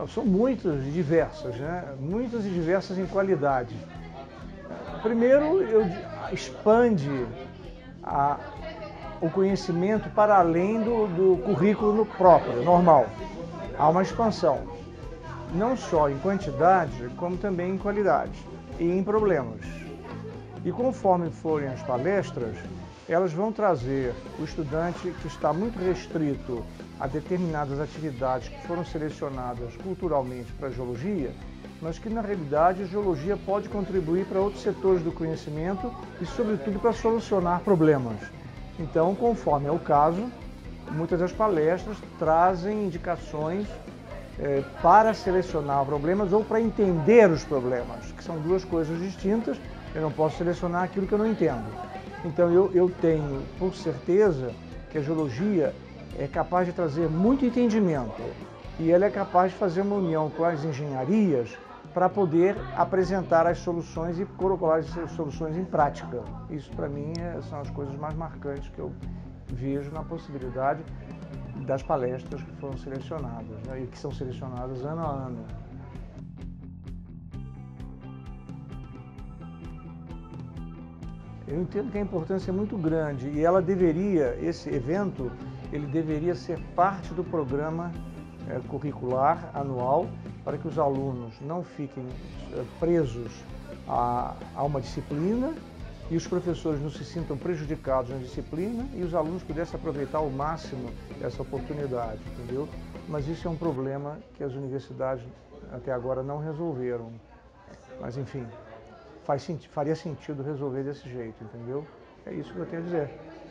São muitas e diversas, né? Muitas e diversas em qualidade. Primeiro, expande o conhecimento para além do currículo próprio, normal. Há uma expansão, não só em quantidade, como também em qualidade e em problemas. E conforme forem as palestras, elas vão trazer o estudante que está muito restrito a determinadas atividades que foram selecionadas culturalmente para a geologia, mas que na realidade a geologia pode contribuir para outros setores do conhecimento e sobretudo para solucionar problemas. Então, conforme é o caso, muitas das palestras trazem indicações para selecionar problemas ou para entender os problemas, que são duas coisas distintas. Eu não posso selecionar aquilo que eu não entendo. Então eu tenho por certeza que a geologia é capaz de trazer muito entendimento e ela é capaz de fazer uma união com as engenharias para poder apresentar as soluções e colocar as soluções em prática. Isso para mim são as coisas mais marcantes que eu vejo na possibilidade das palestras que foram selecionadas, né, e que são selecionadas ano a ano. Eu entendo que a importância é muito grande e esse evento, ele deveria ser parte do programa curricular anual para que os alunos não fiquem presos a uma disciplina e os professores não se sintam prejudicados na disciplina e os alunos pudessem aproveitar ao máximo essa oportunidade, entendeu? Mas isso é um problema que as universidades até agora não resolveram. Mas enfim, faria sentido resolver desse jeito, entendeu? É isso que eu tenho a dizer.